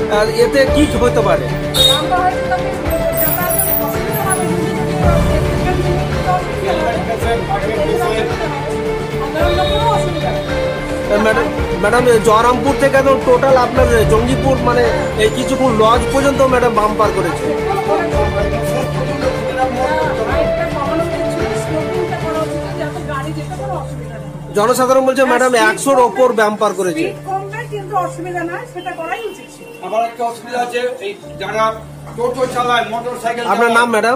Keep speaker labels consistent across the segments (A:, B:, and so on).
A: এতে কি হতে পারে? ম্যাডাম জয়রামপুর থেকে একদম টোটাল আপনার জঙ্গিপুর মানে এই কিছুক্ষণ লজ পর্যন্ত ম্যাডাম বাম্পার করেছে। জনসাধারণ বলছে ম্যাডাম 100-র ওপর বাম্পার করেছে।
B: আবার একটা অসুবিধা আছে, এই যারা টোটো চালায়, মোটরসাইকেল।
A: আপনার নাম ম্যাডাম?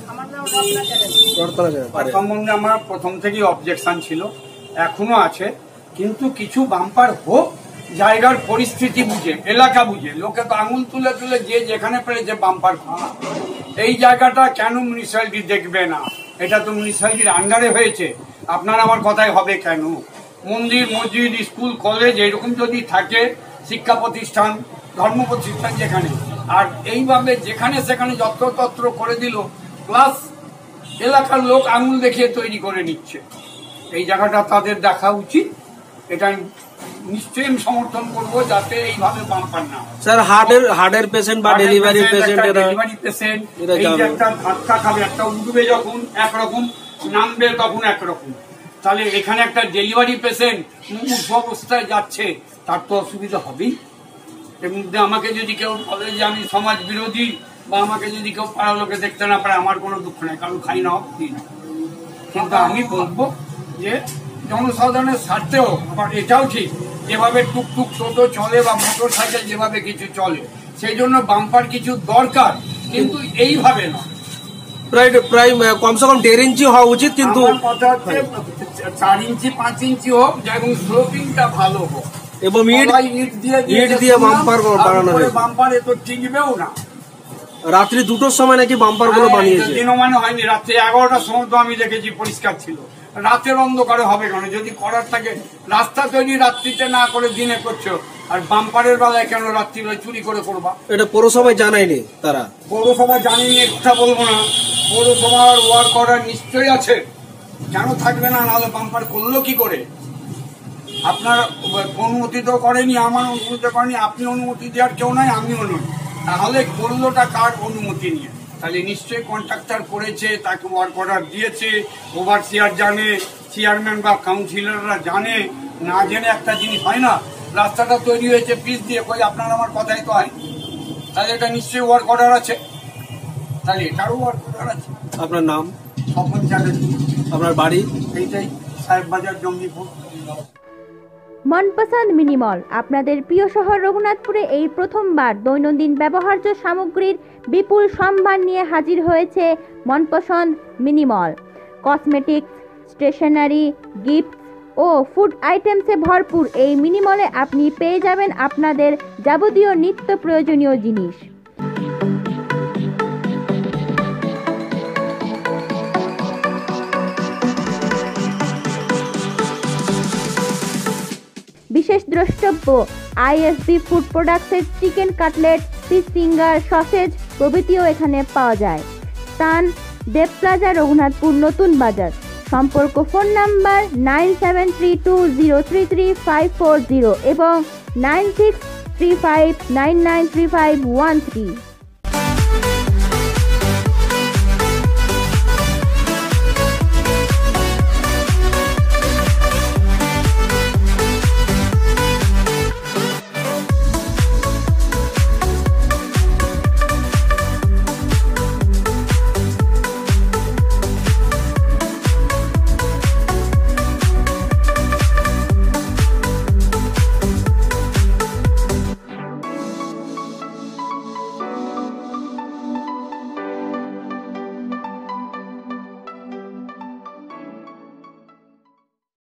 B: সম্বন্ধে আমার প্রথম থেকেই অবজেকশন ছিল, এখনো আছে, কিন্তু কিছু বাম্পার হোক জায়গার পরিস্থিতি বুঝে, এলাকা বুঝে। লোকে তো আঙুল তুলে তুলে যে যেখানে পেরেছে বাম্পার করা। এই জায়গাটা কেন মিউনিসিপ্যালিটি দেখবে না? এটা তো মিউনিসিপ্যালিটির আন্ডারে হয়েছে, আপনার আমার কথাই হবে কেন? মন্দির, মসজিদ, স্কুল, কলেজ এরকম যদি থাকে, শিক্ষা প্রতিষ্ঠান, ধর্ম প্রতিষ্ঠান যেখানে, আর এইভাবে যেখানে সেখানে যত্রতত্র করে দিল, প্লাস এলাকার লোক আঙুল দেখিয়ে তৈরি করে নিচ্ছে। এই জায়গাটা তাদের দেখা উচিত। এটা নিশ্চয়ই আমি সমর্থন করবো, যাতে এইভাবে বাম্পার না হয়।
A: স্যার হার্টের পেশেন্ট বা ডেলিভারি পেশেন্ট,
B: এই যে একটা ধাক্কা খাবে, একটা উঠবে যখন একরকম, নামবে তখন একরকম, তাহলে এখানে একটা ডেলিভারি পেশেন্ট মুমূর্ষু অবস্থায় যাচ্ছে, তার তো অসুবিধা হবেই। এর মধ্যে আমাকে যদি কেউ বলে যে আমি সমাজ বিরোধী, বা আমাকে যদি কেউ পাড়ার লোকে দেখতে না পারে, আমার কোনো দুঃখ নেই, কারণ খাই না হোক দিই না। কিন্তু আমি বলবো যে জনসাধারণের স্বার্থেও আবার এটাও ঠিক, যেভাবে টুকটুক টোটো চলে বা মোটর সাইকেল যেভাবে কিছু চলে, সেই জন্য বাম্পার কিছু দরকার, কিন্তু এইভাবে না।
A: প্রায় কমসে কম 1.5 ইঞ্চি হওয়া উচিত, কিন্তু
B: 4 ইঞ্চি 5 ইঞ্চি হোক, এবং স্লোপিংটা ভালো হোক,
A: এবং ইট দিয়ে বাম্পার বানানো হয়।
B: বাম্পার এত টিকবেও না।
A: রাত্রি 2টোর সময় নাকি বাম্পার গুলো বানিয়েছে।
B: দিনমানে হয়নি, রাত্রি 11টার সময় তো আমি দেখেছি পরিষ্কার ছিল। রাতের অন্ধকারে হবে কেন? যদি করার থাকে, রাস্তা তৈরি রাত্রিতে না করে দিনে করছো, আর বাম্পারের বেলায় কেন রাত্রিবেলায় চুরি করে করবা?
A: এটা পৌরসভায় জানায়নি তারা।
B: পৌরসভা জানিনি কথা বলবো না, পৌরসভার ওয়ার্ক অর্ডার নিশ্চয়ই আছে, কেন থাকবে না? নাহলে বাম্পার করলো কি করে? আপনার অনুমতি তো করেনি, আমার অনুমতি করেনি, আপনি অনুমতি দেওয়ার কেউ নাই, আমিও নই, তাহলে করলোটা কার অনুমতি নিয়ে? তাহলে নিশ্চয়ই কন্ট্রাক্টর করেছে, তাকে ওয়ার্ক অর্ডার দিয়েছে, ওভারসিয়ার জানে, চেয়ারম্যান বা কাউন্সিলররা জানে। না জেনে একটা জিনিস হয় না। রাস্তাটা তৈরি হয়েছে পিচ দিয়ে, কই আপনার আমার কথাই তো হয়, তাহলে এটা নিশ্চয়ই ওয়ার্ক অর্ডার আছে, তাহলে এটারও ওয়ার্ক অর্ডার আছে।
A: আপনার নাম?
B: স্বপন চ্যাটার্জি।
A: আপনার বাড়ি?
B: এইটাই, সাহেব বাজার, জঙ্গিপুর।
C: মনপসন্দ মিনি মল আপনাদের প্রিয় শহর রঘুনাথপুরে এই প্রথমবার দৈনন্দিন ব্যবহার্য সামগ্রীর বিপুল সম্ভার নিয়ে হাজির হয়েছে মনপসন্দ mini mall. Cosmetics, stationery, gift ও ফুড আইটেমসে ভরপুর এই মিনি মলে আপনি পেয়ে যাবেন আপনাদের যাবতীয় নিত্য প্রয়োজনীয় জিনিস। বিশেষ দ্রষ্টব্য, আইএসবি ফুড প্রোডাক্টসের chicken cutlet, fish finger, sausage প্রভৃতিও এখানে পাওয়া যায়। স্থান দেব প্লাজা, রঘুনাথপুর নতুন বাজার। সম্পর্ক ফোন নাম্বার 9732033540 এবং 9635993513।